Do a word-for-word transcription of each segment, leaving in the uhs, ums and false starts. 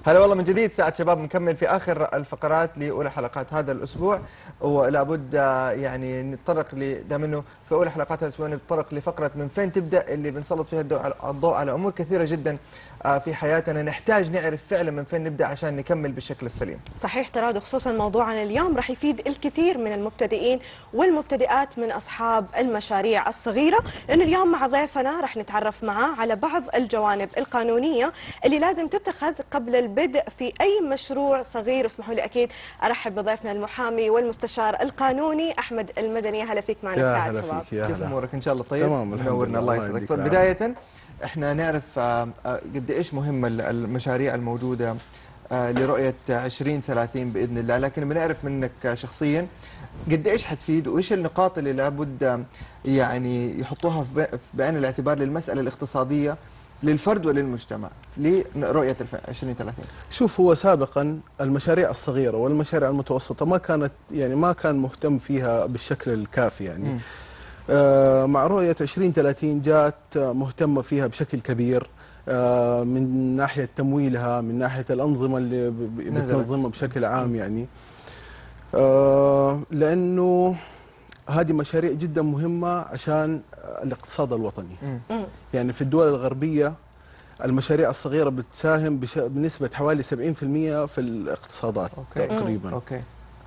هلا والله من جديد ساعة شباب، نكمل في آخر الفقرات لأولى حلقات هذا الأسبوع، ولابد يعني نتطرق دام انه في أولى حلقات هذا الأسبوع نتطرق لفقرة من فين تبدأ، اللي بنسلط فيها الضوء على أمور كثيرة جدا في حياتنا، نحتاج نعرف فعلا من فين نبدأ عشان نكمل بالشكل السليم. صحيح تراد، خصوصا موضوعنا اليوم راح يفيد الكثير من المبتدئين والمبتدئات من أصحاب المشاريع الصغيرة، لأنه اليوم مع ضيفنا راح نتعرف معاه على بعض الجوانب القانونية اللي لازم تتخذ قبل البدء في أي مشروع صغير. واسمحوا لي أكيد أرحب بضيفنا المحامي والمستشار القانوني أحمد المدني. هلا فيك معنا ساعة شباب. كيف أمورك؟ إن شاء الله طيب؟ تمام، منورنا. الله يسعدك دكتور. بداية احنا نعرف قد ايش مهمة المشاريع الموجودة لرؤية عشرين ثلاثين بإذن الله، لكن بنعرف منك شخصيا قد ايش حتفيد وايش النقاط اللي لابد يعني يحطوها في بعين الاعتبار للمسألة الاقتصادية للفرد وللمجتمع لرؤية عشرين ثلاثين. شوف، هو سابقا المشاريع الصغيرة والمشاريع المتوسطة ما كانت يعني ما كان مهتم فيها بالشكل الكافي يعني. م. آه مع رؤية عشرين ثلاثين جات مهتمة فيها بشكل كبير، آه من ناحية تمويلها، من ناحية الأنظمة اللي بتنظمها بشكل عام يعني. آه لأنه هذه مشاريع جدا مهمة عشان الاقتصاد الوطني. م. يعني في الدول الغربية المشاريع الصغيرة بتساهم بنسبة حوالي سبعين بالمئة في الاقتصادات. أوكي. تقريبا. أوكي.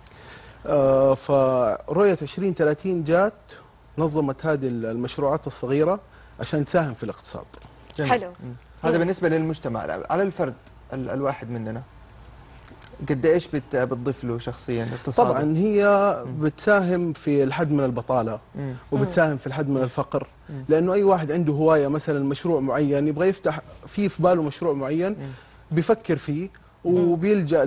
آه فرؤية عشرين ثلاثين جات نظمت هذه المشروعات الصغيرة عشان تساهم في الاقتصاد. جميل. حلو. هذا بالنسبة للمجتمع. على الفرد ال الواحد مننا قد ايش بتضيف له شخصيا اقتصاديا؟ طبعا هي بتساهم في الحد من البطالة مم. وبتساهم في الحد من الفقر، مم. لأنه أي واحد عنده هواية مثلا مشروع معين يبغى يفتح فيه في باله مشروع معين، مم. بيفكر فيه وبيلجأ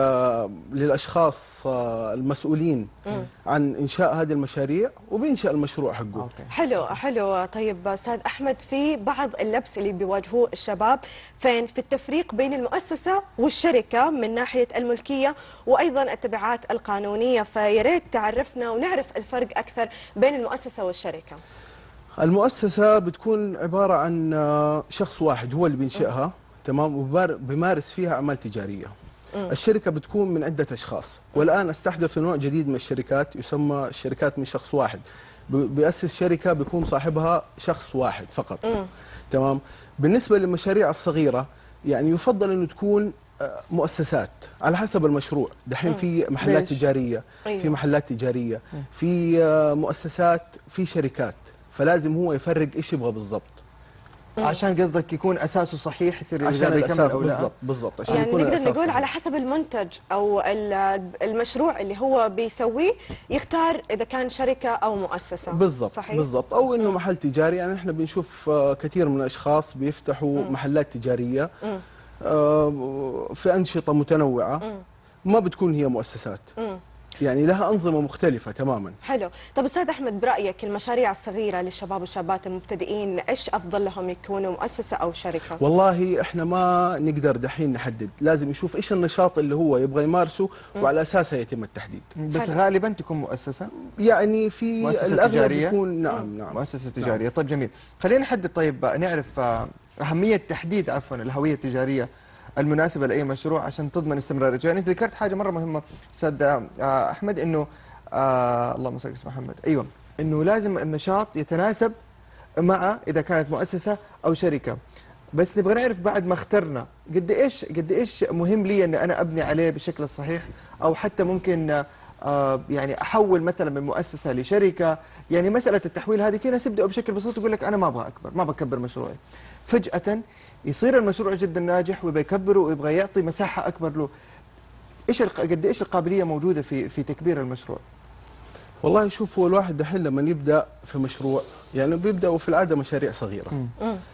للأشخاص المسؤولين مم. عن إنشاء هذه المشاريع وبينشأ المشروع حقه. أوكي. حلو حلو. طيب أستاذ أحمد، في بعض اللبس اللي بيواجهوه الشباب فين في التفريق بين المؤسسة والشركة من ناحية الملكية وأيضا التبعات القانونية، فياريت تعرفنا ونعرف الفرق أكثر بين المؤسسة والشركة. المؤسسة بتكون عبارة عن شخص واحد هو اللي بينشئها، تمام، وبيمارس فيها أعمال تجارية. مم. الشركة بتكون من عدة أشخاص، والآن استحدث نوع جديد من الشركات يسمى الشركات من شخص واحد. بيأسس شركة بيكون صاحبها شخص واحد فقط. مم. تمام. بالنسبة للمشاريع الصغيرة يعني يفضل أنه تكون مؤسسات على حسب المشروع. دحين في محلات ليش؟ تجارية. أيوه. في محلات تجارية. مم. في مؤسسات، في شركات، فلازم هو يفرق إيش يبغى بالضبط. عشان قصدك يكون اساسه صحيح يصير عشان يكمل او لا. بالضبط بالضبط. عشان يعني يكون نقدر نقول صحيح. على حسب المنتج او المشروع اللي هو بيسويه يختار اذا كان شركه او مؤسسه. بالضبط صحيح؟ بالضبط. او انه محل تجاري. يعني احنا بنشوف كثير من الاشخاص بيفتحوا مم. محلات تجاريه مم. في انشطه متنوعه، مم. ما بتكون هي مؤسسات. مم. يعني لها أنظمة مختلفة تماما. حلو. طب أستاذ أحمد، برأيك المشاريع الصغيرة للشباب والشابات المبتدئين إيش أفضل لهم يكونوا مؤسسة أو شركة؟ والله إحنا ما نقدر دحين نحدد، لازم يشوف إيش النشاط اللي هو يبغى يمارسه وعلى أساسها يتم التحديد. بس حلو. غالبا تكون مؤسسة؟ يعني في مؤسسة تجارية؟ يكون نعم نعم مؤسسة تجارية. نعم. طيب جميل. خلينا نحدد. طيب نعرف أهمية تحديد عفوا الهوية التجارية المناسبة لأي مشروع عشان تضمن استمراريته. يعني أنت ذكرت حاجة مرة مهمة أستاذ أحمد، إنه آه اللهم صل على محمد، أيوه، إنه لازم النشاط يتناسب مع إذا كانت مؤسسة أو شركة. بس نبغى نعرف بعد ما اخترنا قد إيش قد إيش مهم لي إن أنا أبني عليه بالشكل الصحيح، أو حتى ممكن آه يعني أحول مثلا من مؤسسة لشركة. يعني مسألة التحويل هذه في ناس يبدأوا بشكل بسيط يقول لك أنا ما أبغى أكبر، ما بكبر مشروعي، فجأة يصير المشروع جدا ناجح ويبغى يكبره ويبغى يعطي مساحة أكبر له. إيش قد إيش القابلية موجودة في في تكبير المشروع؟ والله شوف، هو الواحد دحين لما يبدأ في مشروع يعني بيبدأوا في العادة مشاريع صغيرة.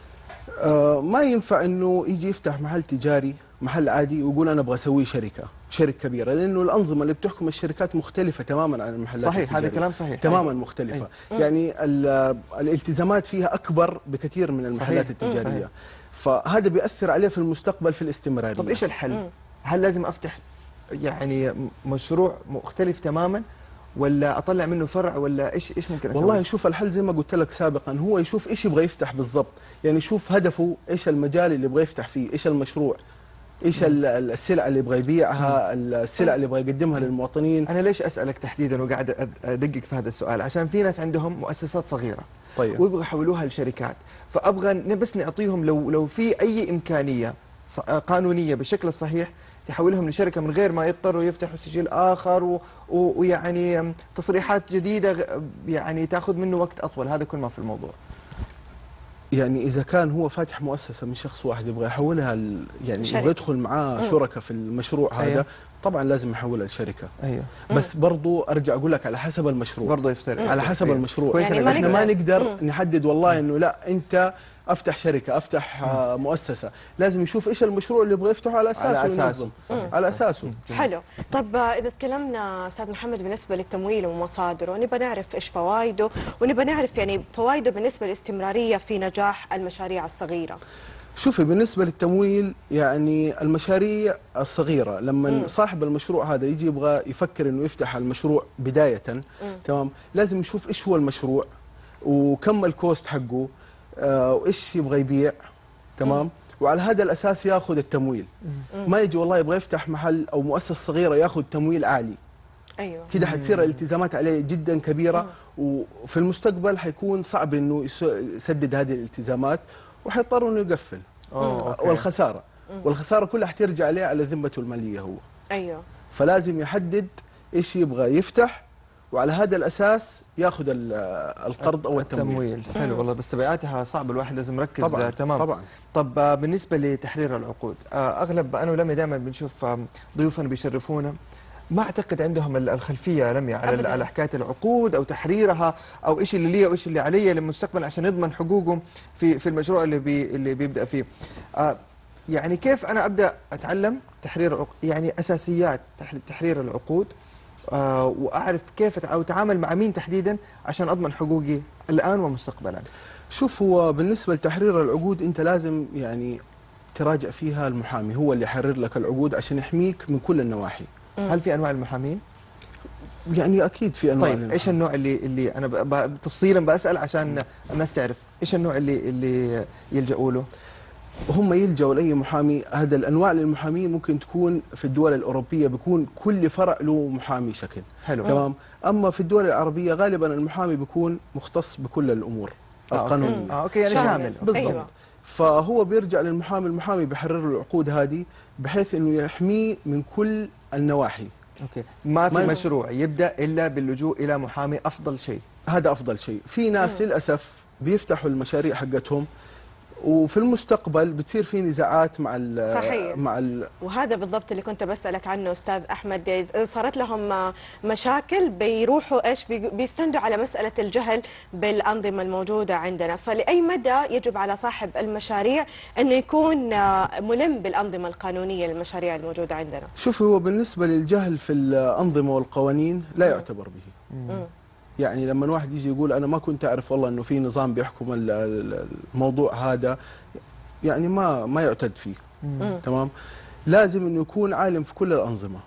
آه ما ينفع إنه يجي يفتح محل تجاري، محل عادي، ويقول أنا أبغى أسوي شركة شركة كبيرة، لأنه الأنظمة اللي بتحكم الشركات مختلفة تماما عن المحلات صحيح التجارية. هذا كلام صحيح تماما صحيح. مختلفة. أي. يعني الالتزامات فيها أكبر بكثير من المحلات صحيح. التجارية. صحيح. فهذا بيأثر عليه في المستقبل في الاستمرارية. طب إيش الحل؟ مم. هل لازم أفتح يعني مشروع مختلف تماما، ولا أطلع منه فرع، ولا إيش إيش ممكن أسوي؟ والله شوف، الحل زي ما قلت لك سابقا هو يشوف إيش يبغى يفتح بالضبط. يعني يشوف هدفه إيش المجال اللي يبغى يفتح فيه، إيش المشروع. ايش ال- ال- السلع اللي يبغى يبيعها، السلع اللي يبغى يقدمها للمواطنين. انا ليش اسالك تحديدا وقاعد أد- ادقق في هذا السؤال؟ عشان في ناس عندهم مؤسسات صغيره طيب. ويبغوا يحولوها لشركات، فابغى ن- بس نعطيهم لو لو في اي امكانيه ص- قانونيه بالشكل الصحيح تحولهم لشركه من غير ما يضطروا يفتحوا سجل اخر و- و- ويعني تصريحات جديده غ- يعني تاخذ منه وقت اطول. هذا كل ما في الموضوع. يعني اذا كان هو فاتح مؤسسه من شخص واحد يبغى يحولها ل- يعني شركة. يبغى يدخل معاه شركاء في المشروع هذا، أيوه. طبعا لازم يحولها لشركه. ايوه بس برضو ارجع اقول لك على حسب المشروع، برضه يفترق على حسب أيوه. المشروع. كويس يعني إنك ما احنا قلت. ما نقدر- نقدر نحدد والله انه لا انت افتح شركه، افتح آه، مؤسسه، لازم يشوف ايش المشروع اللي يبغى يفتحه على اساسه على أساسه. ينظم. صحيح. على اساسه. حلو. طب آه، اذا تكلمنا استاذ محمد بالنسبه للتمويل ومصادره، نبغى نعرف ايش فوائده، ونبغى نعرف يعني فوائده بالنسبه للاستمراريه في نجاح المشاريع الصغيره. شوفي بالنسبة للتمويل، يعني المشاريع الصغيرة لما مم. صاحب المشروع هذا يجي يبغى يفكر انه يفتح المشروع بداية، تمام، لازم يشوف ايش هو المشروع وكم الكوست حقه، آه، وايش يبغى يبيع، تمام، وعلى هذا الاساس ياخذ التمويل. ما يجي والله يبغى يفتح محل او مؤسسة صغيرة ياخذ تمويل عالي، ايوه. كده حتصير الالتزامات عليه جدا كبيرة، وفي المستقبل حيكون صعب انه يس- يسدد هذه الالتزامات وحيضطر انه يقفل. أوه، أوكي. والخساره والخساره كلها حترجع عليه على ذمته الماليه هو. ايوه. فلازم يحدد ايش يبغى يفتح، وعلى هذا الاساس ياخذ ال- القرض او التمويل. التمويل حلو والله، بس تبعاتها صعب، الواحد لازم يركز. طبعاً، آه، تمام طبعاً. طب آه، بالنسبه لتحرير العقود، آه، اغلب انا ولميا دائما بنشوف آه، ضيوفنا بيشرفونا ما اعتقد عندهم ال- الخلفيه يا لميا على أبداً. على حكايه العقود او تحريرها او ايش اللي لي وايش اللي علي للمستقبل عشان يضمن حقوقهم في في المشروع اللي بي اللي بيبدا فيه. آه، يعني كيف انا ابدا اتعلم تحرير عق- يعني اساسيات تح- تحرير العقود، آه، واعرف كيف أتع- او اتعامل مع مين تحديدا عشان اضمن حقوقي الان ومستقبلا. شوف، هو بالنسبه لتحرير العقود انت لازم يعني تراجع فيها المحامي، هو اللي يحرر لك العقود عشان يحميك من كل النواحي. هل في انواع المحامين؟ يعني اكيد في انواع طيب ايش النوع اللي اللي انا ب- ب- تفصيلا بسال عشان الناس تعرف ايش النوع اللي اللي يلجأوا له؟ هم يلجأوا لاي محامي. هذا الانواع للمحامين ممكن تكون في الدول الاوروبيه بيكون كل فرع له محامي شكل، حلو. تمام. اما في الدول العربيه غالبا المحامي بيكون مختص بكل الامور آه، أوكي. القانونيه. اه اوكي يعني شامل. شامل. بالضبط. أيوة. فهو بيرجع للمحامي، المحامي بيحرر له العقود هذه بحيث انه يحميه من كل النواحي. اوكي ما في ما- مشروع يبدا الا باللجوء الى محامي افضل شيء. هذا افضل شيء. في ناس للاسف بيفتحوا المشاريع حقتهم وفي المستقبل بتصير في نزاعات مع ال صحيح. مع ال وهذا بالضبط اللي كنت بسألك عنه أستاذ أحمد، يعني صارت لهم مشاكل بيروحوا إيش بي- بيستندوا على مسألة الجهل بالأنظمة الموجودة عندنا. فلأي مدى يجب على صاحب المشاريع أنه يكون ملم بالأنظمة القانونية للمشاريع الموجودة عندنا؟ شوف، هو بالنسبه للجهل في الانظمه والقوانين لا يعتبر به. مم. يعني لما واحد يجي يقول انا ما كنت اعرف والله انه في نظام بيحكم ال- ال- الموضوع هذا، يعني ما ما يعتد فيه. مم. تمام. لازم انه يكون عالم في كل الانظمه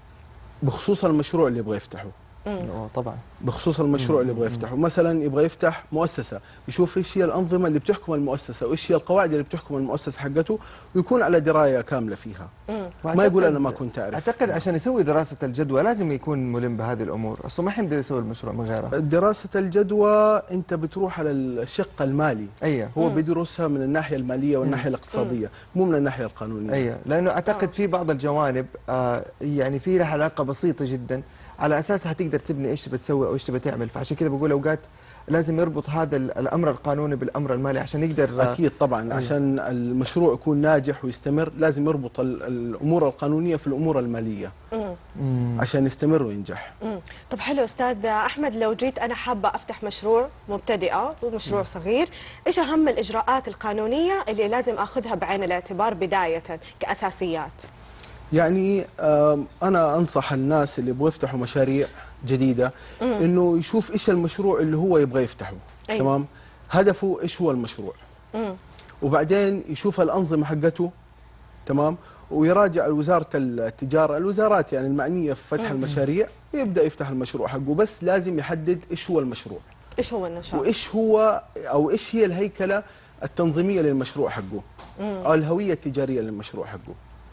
بخصوص المشروع اللي يبغى يفتحه. مم. أوه، طبعا. بخصوص المشروع اللي يبغى يفتحه، مثلا يبغى يفتح مؤسسه، يشوف ايش هي الانظمه اللي بتحكم المؤسسه وايش هي القواعد اللي بتحكم المؤسسه حقته، ويكون على درايه كامله فيها. مم. ما يقول وأعتقد- انا ما كنت اعرف. اعتقد عشان يسوي دراسه الجدوى لازم يكون ملم بهذه الامور، اصلا ما حيقدر يسوي المشروع من غيرها. دراسه الجدوى انت بتروح على الشق المالي، ايوه هو بيدرسها من الناحيه الماليه والناحيه الاقتصاديه، مو من الناحيه القانونيه. ايوه، لانه اعتقد آه. في بعض الجوانب آه يعني في لها علاقه بسيطه جدا على اساسها تقدر تبني ايش تبي تسوي او ايش تبي تعمل، فعشان كذا بقول اوقات لازم يربط هذا ال- الامر القانوني بالامر المالي عشان يقدر آه، اكيد طبعا. عشان المشروع يكون ناجح ويستمر لازم يربط ال- الامور القانونيه في الامور الماليه مم. مم. عشان يستمر وينجح. مم. طب حلو أستاذ أحمد، لو جيت أنا حابة أفتح مشروع مبتدئة ومشروع صغير، إيش أهم الإجراءات القانونية اللي لازم أخذها بعين الاعتبار بداية كأساسيات؟ يعني آم، انا انصح الناس اللي يبغوا يفتحوا مشاريع جديده انه يشوف ايش المشروع اللي هو يبغى يفتحه. أيوة. تمام. هدفه ايش هو المشروع، مم. وبعدين يشوف الانظمه حقته، تمام، ويراجع وزاره التجاره، الوزارات يعني المعنيه في فتح المشاريع، يبدا يفتح المشروع حقه. بس لازم يحدد ايش هو المشروع إيش هو النشاط؟ وايش هو او ايش هي الهيكله التنظيميه للمشروع حقه او الهويه التجاريه للمشروع حقه.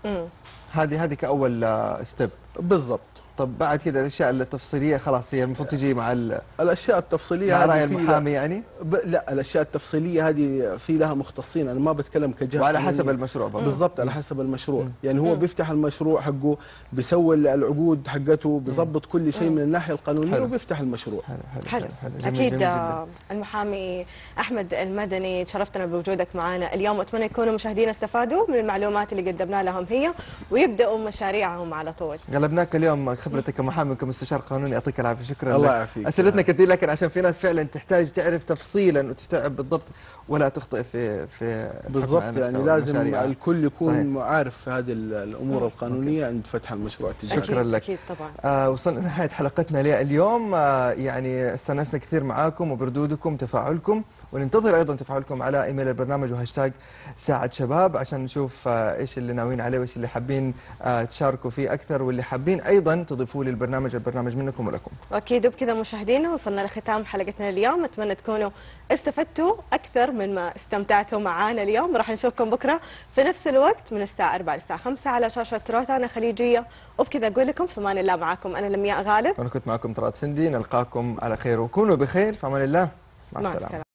مم. هذه هذه كاول ستيب. بالضبط. طب بعد كده الاشياء التفصيليه خلاص هي المفروض تجي مع ال... الاشياء التفصيليه مع هذه راي في المحامي يعني. ب... لا، الاشياء التفصيليه هذه في لها مختصين، انا ما بتكلم كجهه وعلى حسب قانونية. المشروع برضه. بالضبط، على حسب المشروع. مم. يعني هو مم. بيفتح المشروع حقه، بيسوي العقود حقته، بيظبط كل شيء من الناحيه القانونيه حلو. وبيفتح المشروع. حلو حلو حلو, حلو. جميل اكيد. جميل جدا. المحامي احمد المدني تشرفتنا بوجودك معنا اليوم، واتمنى يكونوا مشاهدينا استفادوا من المعلومات اللي قدمنا لهم هي ويبداوا مشاريعهم على طول. قلبناك اليوم خبرتك كمحامي وكمستشار قانوني، يعطيك العافيه. شكرا الله لك. يعافيك. اسئلتنا كثير، لكن عشان في ناس فعلا تحتاج تعرف تفصيلا وتستوعب بالضبط ولا تخطئ في في بالضبط، يعني لازم الكل يكون صحيح. عارف هذه الامور مم. القانونيه عند فتح المشروع التجاري. شكرا أكيد لك. اكيد طبعا. آه وصلنا لنهايه حلقتنا اليوم. آه يعني استانسنا كثير معاكم وبردودكم تفاعلكم، وننتظر ايضا تفاعلكم على ايميل البرنامج وهاشتاج ساعة شباب عشان نشوف آه ايش اللي ناويين عليه وايش اللي حابين آه تشاركوا فيه اكثر، واللي حابين ايضا تضيفوا لي البرنامج البرنامج منكم ولكم. واكيد وبكذا مشاهدينا وصلنا لختام حلقتنا اليوم، اتمنى تكونوا استفدتوا اكثر من ما استمتعتوا معنا اليوم. راح نشوفكم بكره في نفس الوقت من الساعه أربعة للساعه خمسة على شاشه روتانا خليجيه، وبكذا اقول لكم في امان الله. معكم انا لمياء غالب، وانا كنت معكم طراد سندي، نلقاكم على خير وكونوا بخير، في امان الله، مع, مع السلامه.